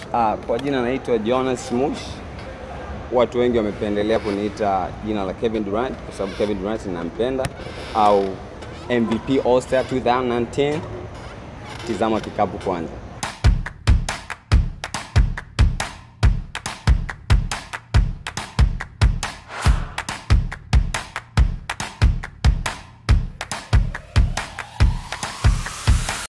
Kwa jina naitwa Jonas Mush. Watu wengi wamependelea kuniita jina la Kevin Durant kwa sababu Kevin Durant ninampenda, au MVP All Star 2019. Tizama kikapu kwanza.